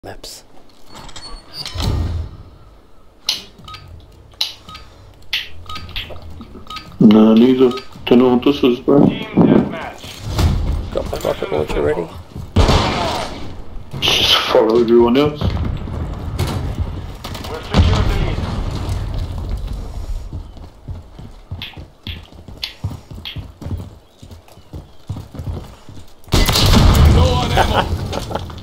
maps. No, neither. Don't know what this is, bro. Got my rocket launcher ready. Just follow everyone else. We've secured the lead. Low on ammo.